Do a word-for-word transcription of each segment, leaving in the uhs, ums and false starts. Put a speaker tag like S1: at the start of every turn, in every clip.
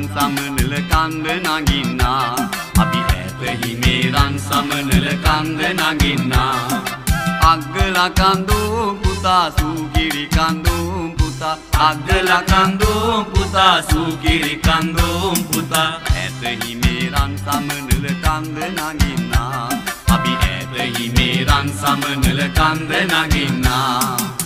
S1: සමනල කන්ද නගින්නා අපි ඈත හිමේරන් සමනල කන්ද නගින්නා අග්ගල කන්දෝ පුතා සූගිරි කන්දෝ පුතා අග්ගල කන්දෝ පුතා සූගිරි කන්දෝ පුතා ඈත හිමේරන් සමනල කන්ද නගින්නා අපි ඈත හිමේරන් සමනල කන්ද නගින්නා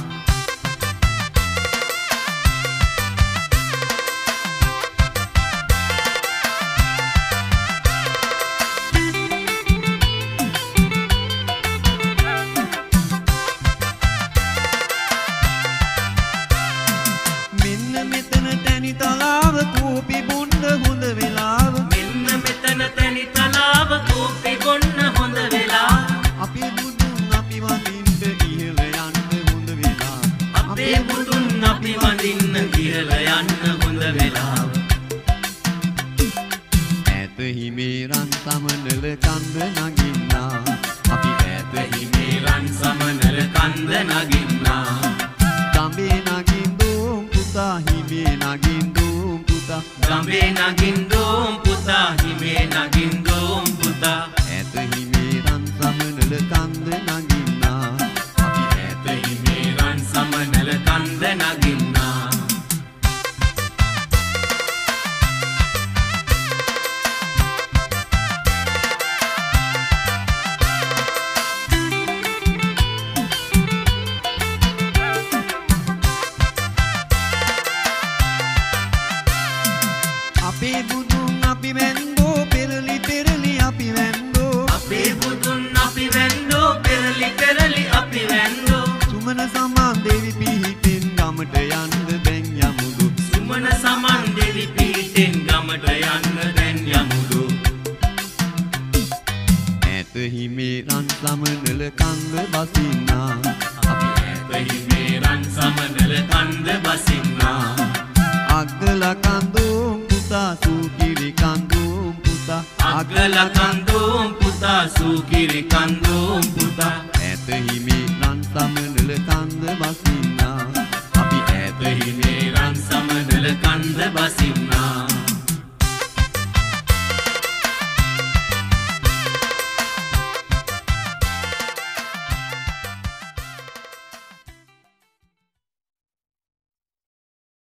S1: හිමේරන් සමනල කන්ද නගින්නා අපි ඈත හිමේරන් සමනල කන්ද නගින්නා ගඹේ නගින් දෝම් පුතා හිමේ නගින් දෝම් පුතා ගඹේ නගින් දෝම් පුතා